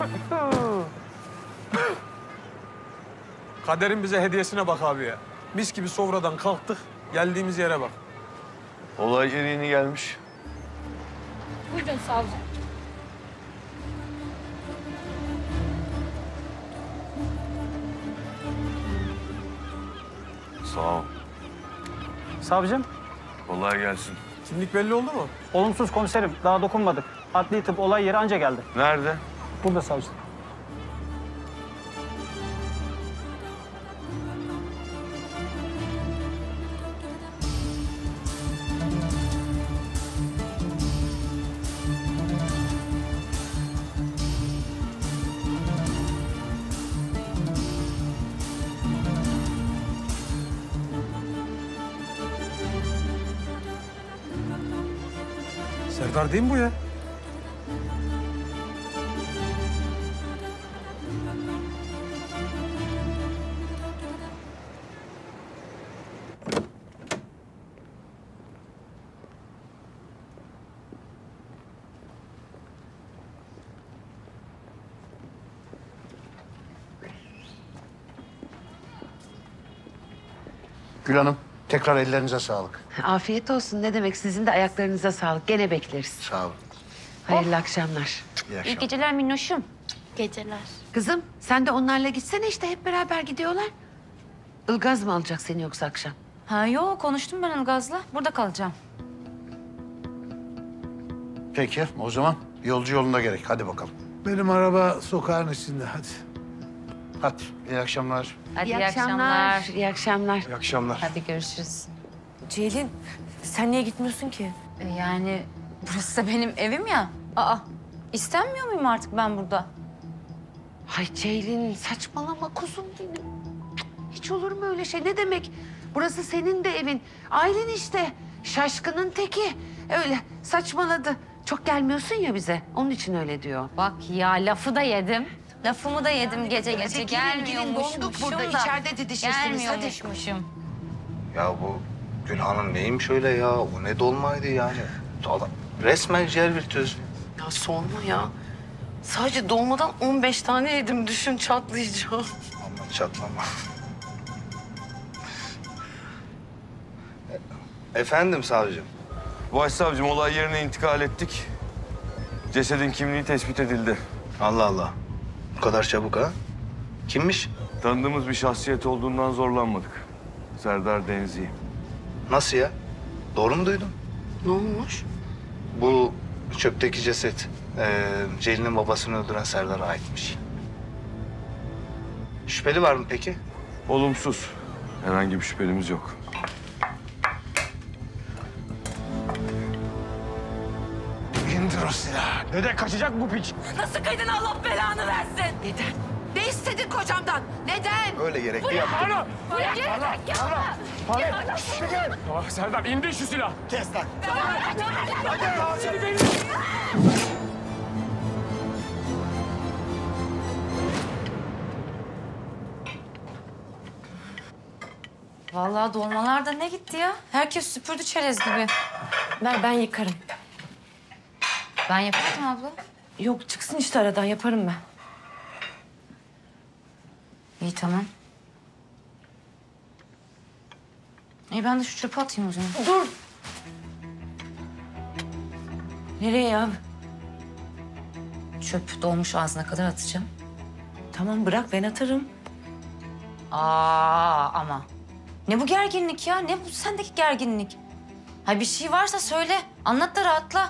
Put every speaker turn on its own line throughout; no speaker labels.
Kaderin bize hediyesine bak abi ya. Mis gibi sofradan kalktık, geldiğimiz yere bak.
Olay yeri yeni gelmiş.
Buyurun savcım.
Sağ ol.
Savcım,
Kolay gelsin.
Kimlik belli oldu mu?
olumsuz komiserim. Daha dokunmadık. Adli tıp olay yeri anca geldi.
Nerede?
Burada savcım.
Serdar değil mi bu ya?
Gül Hanım, tekrar ellerinize sağlık.
Afiyet olsun. Ne demek? Sizin de ayaklarınıza sağlık. Gene bekleriz.
Sağ olun.
Hayırlı akşamlar.
İyi
İyi
akşamlar.
geceler minnoşum. Geceler.
Kızım sen de onlarla gitsene işte. Hep beraber gidiyorlar. Ilgaz mı alacak seni yoksa akşam?
Ha yok konuştum ben Ilgaz'la. Burada kalacağım.
Peki, o zaman yolcu yolunda gerek. Hadi bakalım.
Benim araba sokağın içinde, hadi.
Hadi, iyi akşamlar.
Hadi
İyi akşamlar.
İyi akşamlar.
Hadi görüşürüz.
Ceylin, sen niye gitmiyorsun ki?
Yani burası da benim evim ya. Aa istenmiyor muyum artık ben burada?
Ay Ceylin saçmalama kuzum benim. Hiç olur mu öyle şey? Ne demek? Burası senin de evin. Ailen işte. Şaşkının teki. Öyle saçmaladı. Çok gelmiyorsun ya bize. Onun için öyle diyor.
Bak ya lafı da yedim. Lafımı da yedim gece gece.
Gelin donduk burada. İçeride didişirsiniz. Hadi.
Gelmiyormuşum.
Ya bu Gülhan'ın neymiş öyle ya? O ne dolmaydı yani? Resmen ciğer virtüözü.
Ya sorma ya. Sadece dolmadan 15 tane yedim. Düşün çatlayacağım.
Aman çatlama. Efendim savcım.
Başsavcım olay yerine intikal ettik. Cesedin kimliği tespit edildi.
Allah Allah. Bu kadar çabuk ha? Kimmiş?
Tanıdığımız bir şahsiyet olduğundan zorlanmadık. Serdar Denzi.
Nasıl ya? Doğru mu duydum?
Ne olmuş?
Bu çöpteki ceset Ceylin'in babasını öldüren Serdar'a aitmiş. Şüpheli var mı peki?
Olumsuz. Herhangi bir şüphelimiz yok.
İndir o silahı.
Neden kaçacak bu piç?
Nasıl kıydın Allah belanı versin?
Neden? Ne istedin kocamdan? Neden?
Öyle gerekli yaptım.
Ah Serdar indir şu silah.
Kes lan.
Vallahi dolmalar da ne gitti ya? Herkes süpürdü çerez gibi.
Ver ben yıkarım.
Ben yapardım abla.
Yok çıksın işte aradan yaparım ben.
İyi tamam. İyi ben de şu çöpe atayım o zaman.
Dur. Nereye ya?
Çöp dolmuş ağzına kadar atacağım.
Tamam bırak ben atarım.
Ama. Ne bu gerginlik ya? Ne bu sendeki gerginlik? Ha bir şey varsa söyle. Anlat da rahatla.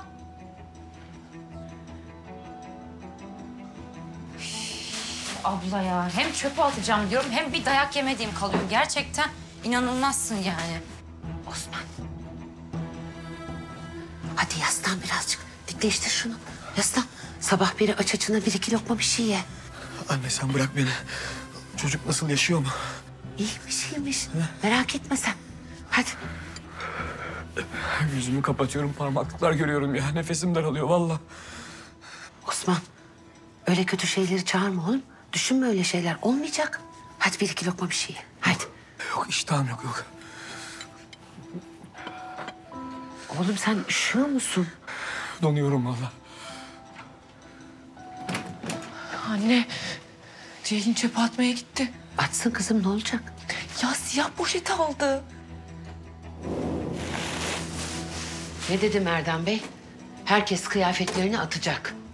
Üf, abla ya hem çöpe atacağım diyorum hem bir dayak yemediğim kalıyor. Gerçekten inanılmazsın yani.
Osman. Hadi yaslan birazcık. Dikleştir şunu. Yaslan. Sabah beri aç açına 1-2 lokma bir şey ye.
Anne sen bırak beni. Çocuk nasıl yaşıyor mu?
İyiymiş iyiymiş. Merak etme sen. Hadi.
Yüzümü kapatıyorum parmaklıklar görüyorum ya. Nefesim daralıyor vallahi.
Osman. Öyle kötü şeyleri çağırma oğlum. Düşünme öyle şeyler. Olmayacak. Hadi 1-2 lokma bir şey ye. Hadi.
Yok iştahım yok.
Oğlum sen üşüyor musun?
Donuyorum vallahi.
Anne, Ceylin çöpe atmaya gitti.
Atsın kızım, ne olacak?
Ya siyah poşet aldı.
Ne dedi Merdan Bey? Herkes kıyafetlerini atacak.